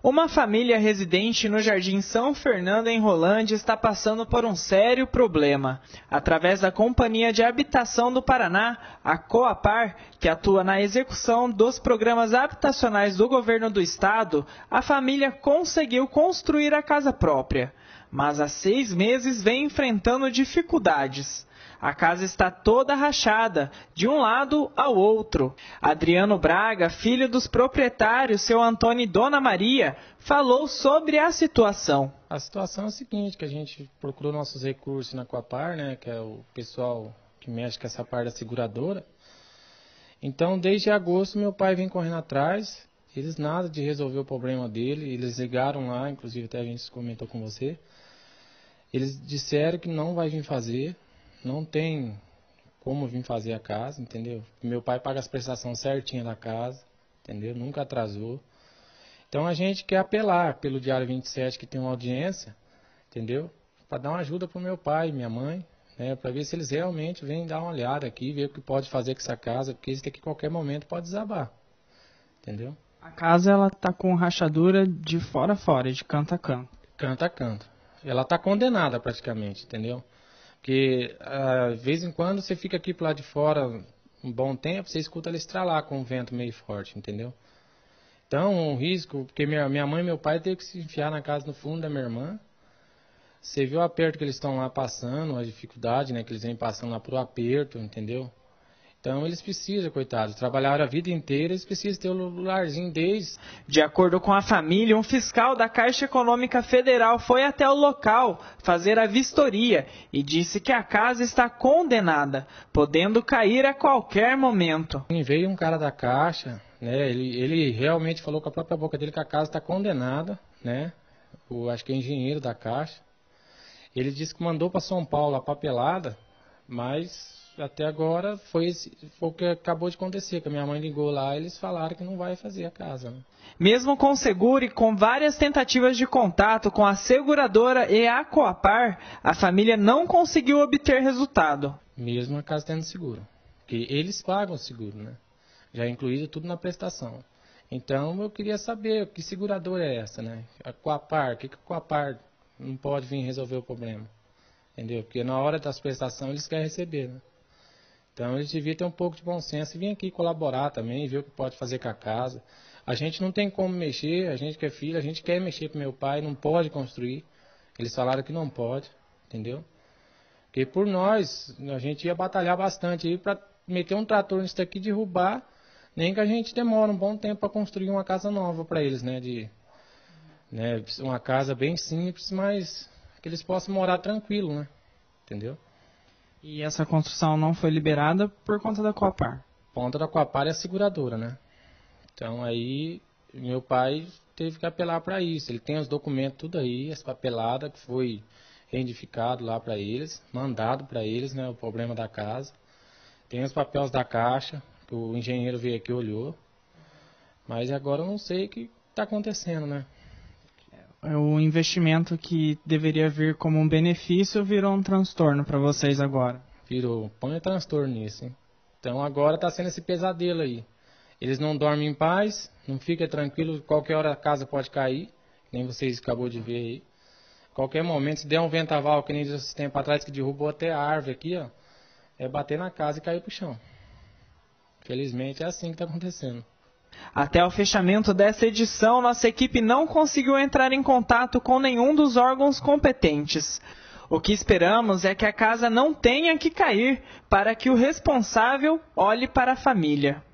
Uma família residente no Jardim São Fernando, em Rolândia, está passando por um sério problema. Através da Companhia de Habitação do Paraná, a Coapar, que atua na execução dos programas habitacionais do governo do estado, a família conseguiu construir a casa própria. Mas há 6 meses vem enfrentando dificuldades. A casa está toda rachada, de um lado ao outro. Adriano Braga, filho dos proprietários, seu Antônio e Dona Maria, falou sobre a situação. A situação é a seguinte, que a gente procurou nossos recursos na Coapar, né, que é o pessoal que mexe com essa parte da seguradora. Então, desde agosto, meu pai vem correndo atrás, eles nada de resolver o problema dele, eles ligaram lá, inclusive até a gente comentou com você. Eles disseram que não vai vir fazer. Não tem como vir fazer a casa, entendeu? Meu pai paga as prestações certinhas da casa, entendeu? Nunca atrasou. Então a gente quer apelar pelo Diário 27, que tem uma audiência, entendeu? Para dar uma ajuda para o meu pai e minha mãe, né? Para ver se eles realmente vêm dar uma olhada aqui, ver o que pode fazer com essa casa, porque isso aqui a qualquer momento pode desabar, entendeu? A casa ela tá com rachadura de fora a fora, de canto a canto. Canto a canto. Ela está condenada praticamente, entendeu? Porque, de vez em quando, você fica aqui pro lado de fora um bom tempo, você escuta ela estralar com um vento meio forte, entendeu? Então, um risco, porque minha mãe e meu pai teve que se enfiar na casa no fundo da minha irmã. Você viu o aperto que eles estão lá passando, a dificuldade, né, que eles vêm passando lá pro aperto, entendeu? Então, eles precisam, coitados, trabalharam a vida inteira, eles precisam ter o larzinho deles. De acordo com a família, um fiscal da Caixa Econômica Federal foi até o local fazer a vistoria e disse que a casa está condenada, podendo cair a qualquer momento. Veio um cara da Caixa, né, ele realmente falou com a própria boca dele que a casa está condenada, né, acho que é engenheiro da Caixa. Ele disse que mandou para São Paulo a papelada, mas até agora foi o que acabou de acontecer, que a minha mãe ligou lá e eles falaram que não vai fazer a casa, né? Mesmo com seguro e com várias tentativas de contato com a seguradora e a Coapar, a família não conseguiu obter resultado. Mesmo a casa tendo seguro, porque eles pagam o seguro, né? Já é incluído tudo na prestação. Então eu queria saber que seguradora é essa, né? A Coapar, que a Coapar não pode vir resolver o problema, entendeu? Porque na hora das prestações eles querem receber, né? Então eles deviam ter um pouco de bom senso e vir aqui colaborar também, ver o que pode fazer com a casa. A gente não tem como mexer, a gente que é filho, a gente quer mexer pro meu pai, não pode construir. Eles falaram que não pode, entendeu? Porque por nós, a gente ia batalhar bastante aí para meter um trator nisso daqui, derrubar, nem que a gente demora um bom tempo para construir uma casa nova para eles, né? Uma casa bem simples, mas que eles possam morar tranquilo, né? Entendeu? E essa construção não foi liberada por conta da Coapar? Ponta da Coapar é a seguradora, né? Então aí meu pai teve que apelar para isso. Ele tem os documentos tudo aí, as papeladas que foi reivindificado lá para eles, mandado para eles, né? O problema da casa. Tem os papéis da Caixa, que o engenheiro veio aqui e olhou. Mas agora eu não sei o que está acontecendo, né? O investimento que deveria vir como um benefício virou um transtorno para vocês agora. Virou. Põe transtorno nisso, hein? Então agora está sendo esse pesadelo aí. Eles não dormem em paz, não fica tranquilo, qualquer hora a casa pode cair, nem vocês acabou de ver aí. Qualquer momento, se der um ventaval, que nem esse tempo atrás que derrubou até a árvore aqui, ó, é bater na casa e cair pro chão. Felizmente é assim que está acontecendo. Até o fechamento dessa edição, nossa equipe não conseguiu entrar em contato com nenhum dos órgãos competentes. O que esperamos é que a casa não tenha que cair para que o responsável olhe para a família.